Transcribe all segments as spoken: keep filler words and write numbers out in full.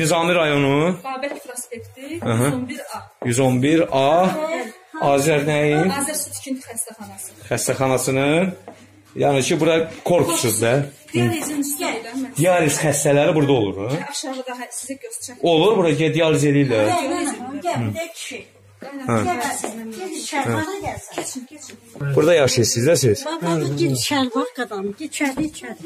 Nizami rayonu. Babək prospekti yüz on bir A. yüz on bir A. Azər nəyin? Azər Süd Tikinti xəstəxanası. Xəstəxanasının. Yəni ki, bura korpusuzdur. Dializin üstündə. Dializ xəstələri burada olur. Aşağıda sizə göstərəcəm. Olur, bura dializ edirlər. Burada yaşayırsınız da siz? Baba, git içəri, bax qadam, git içəri, içəri.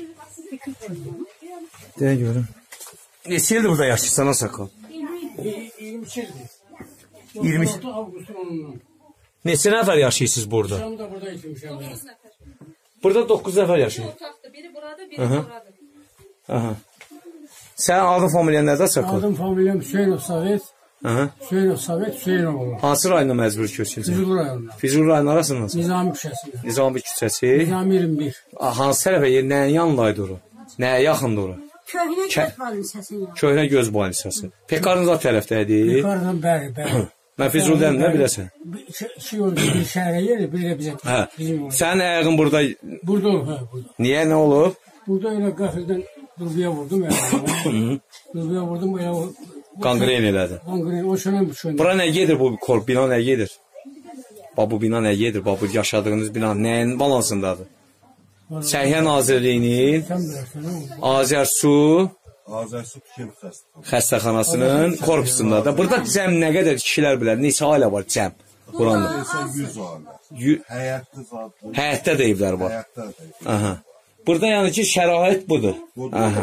Deyə görüm. Neçə ildir burada yaşayırsan, Sakal? iyirmi iki ildir. iyirmi Avqustun onundan. Neçə nəfər yaşayırsınız burada? Şam da burada itirmişəm. Burada doqquz nəfər yaşayır. Otaqda biri burada, biri buradır. Aha. Sənin adın familiyan nədir, Sakal? Adım familiyam Hüseynov Sovet. Aha. Hüseynov Sovet, Hüseynov olur. Hansı rayonda məcbur köçkünsən? Füzuli rayonunda. Füzuli rayonu arasında? Nizami küçəsində. Nizami küçəsi. Nizami iyirmi bir. Hansı tərəfə yer, nəyin yanındaydı ora? Nəyə yaxındır ora? Köhnə göz balnisəsini. Köhnə göz balnisası. Pekarın zat tərəfdə Yukarıdan bəri, bəri. Mən Füzulidən nə biləsən? İki yol, bir şəhərə yeri, bir də bizə. Hə. Sənin ayağın burada... Burada olur, hə, burada. Niyə, nə olub? Burada elə qəfildən durbiyə vurdum, yəni. Durbiyə vurdum, elə o... Qangren elədi. Qangren, o şönən bu şönən. Bura nə gedir bu korp, bina nə gedir? Bax, bu bina nə gedir? Bax, bu yaşadığınız bina nəyin balansındadır? Səhiyyə Nazirliyinin Azər Su Azər Süd Tikinti xəstəxanasının korpusundadır. Burada cəm nə qədər kişilər bilər? Neçə ailə var cəm? Buranda. yüz ailə. Həyətdə zadlı. Həyətdə də evlər var. Həyətdə də evlər. Aha. Burada yəni ki, şərait budur. Aha.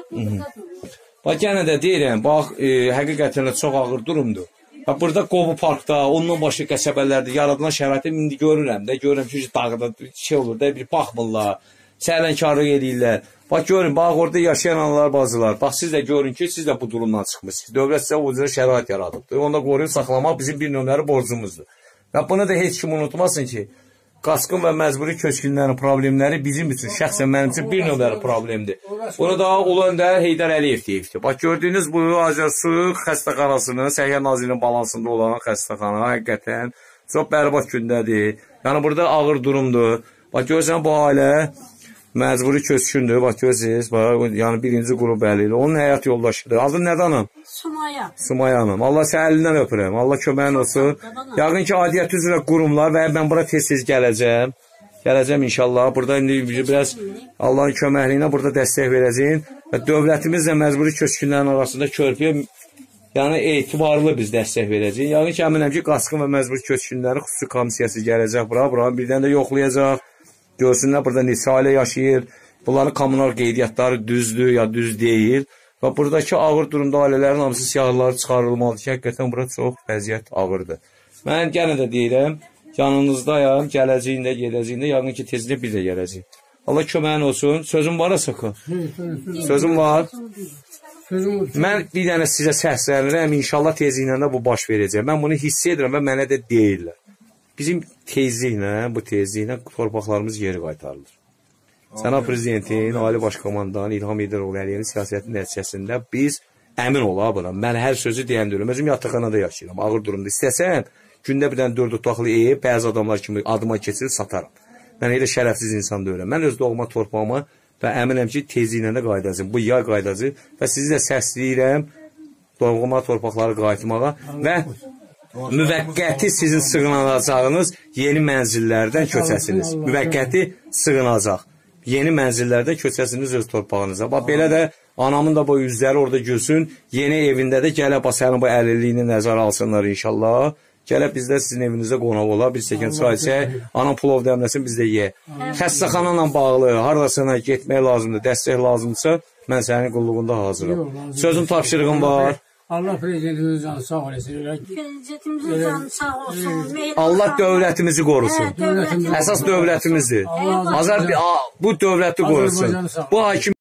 Bax, yenə də deyirəm, bax, e, həqiqətən də çox ağır durumdur. Bax, burada Qobu Parkda, ondan başqa qəsəbələrdə yaradılan şəraiti indi görürəm də, görürəm ki, dağda şey olur da, bir baxmırlar, sərlənkarlıq edirlər. Bax, görün, bax, orada yaşayan analar, bazılar. Bax, siz də görün ki, siz də bu durumdan çıxmışsınız. Dövlət sizə o cürə şərait yaradıbdır. Onu da qoruyub saxlamaq bizim bir nömrəli borcumuzdur. Və bunu da heç kim unutmasın ki, qaçqın və məcburi köçkünlərin problemləri bizim üçün, şəxsən mənim üçün bir nömrəli problemdir. Bunu da Ulu Öndər Heydər Əliyev deyibdir. Bax, gördüyünüz bu Azər Su xəstəxanasının, Səhiyyə Nazirliyinin balansında olan xəstəxana, həqiqətən çox bərbad gündədir. Yəni, burada ağır durumdur. Bax, görürsən, bu ailə məcburi köçkündür. Bax, görürsünüz, yəni birinci qrup əliylə. Onun həyat yoldaşıdır. Adın nədir anam? Sumaya. Sumaya hanım. Allah sənin əlindən öpürəm. Allah köməyin olsun. Yəqin ki, adiyyət üzrə qurumlar və mən bura tez-tez gələcəm. Gələcəm inşallah. Burada indi biraz Allahın köməkliyinə burada dəstək verəcəyim. Və dövlətimizlə məcburi köçkünlərin arasında körpüyə yəni etibarlı biz dəstək verəcəyik. Yəqin ki, əminəm ki, qaçqın və məcburi köçkünlərin xüsusi komissiyası gələcək bura. Buranı birdən də yoxlayacaq. Görsünlər burada neçə ailə yaşayır. Bunların kommunal qeydiyyatları düzdür ya düz deyil. Və buradakı ağır durumda ailələrin hamısı siyahıları çıxarılmalıdır ki, həqiqətən bura çox vəziyyət ağırdır. Mən yenə də deyirəm, yanınızdayam, gələcəyində, gedəcəyində, yəqin ki, tezliklə biz də gələcəyik. Allah köməyin olsun. Sözüm var, Sakal? Sözüm var. Mən bir dənə sizə səslənirəm, inşallah tezliklə də bu baş verəcək. Mən bunu hiss edirəm və mənə də deyirlər. Bizim tezliklə, bu tezliklə torpaqlarımız geri qaytarılır. Cənab Prezidentin, Ali Başkomandan İlham Heydəroğlu Əliyevin siyasətinin nəticəsində biz əmin olaq buna. Mən hər sözü deyən deyirəm. Özüm yataqxanada yaşayıram, ağır durumda. İstəsəm, gündə bir dənə dörd otaqlı ev, bəzi adamlar kimi adıma keçirib satarım. Mən elə şərəfsiz insan deyirəm. Mən öz doğma torpağıma və əminəm ki, tezliklə də qaydacım. Bu yay qaydacı və sizi də səsləyirəm doğma torpaqları qayıtmağa və müvəqqəti sizin sığınacağınız yeni mənzillərdən köçəsiniz. Müvəqqəti sığınacaq. Yeni mənzillərdə köçəsiniz öz torpağınıza. Bax, belə də anamın da bu yüzləri orada gülsün. Yeni evində də gəlib sənin bu əlilliyini nəzərə alsınlar inşallah. Gəlib bizdə sizin evinizdə qonaq ola, bir stəkan çay içək, anam plov dəmləsin, biz də yeyək. Xəstəxanayla bağlı, haradasına getmək lazımdır, dəstək lazımdırsa, mən sənin qulluğunda hazıram. Sözün tapşırığım var. Allah prezidentimizin canı sağ olasın. Prezidentimizin canı sağ olsun. Allah dövlətimizi qorusun. Əsas dövlətimizdir. Bu dövləti qorusun. Bu hakim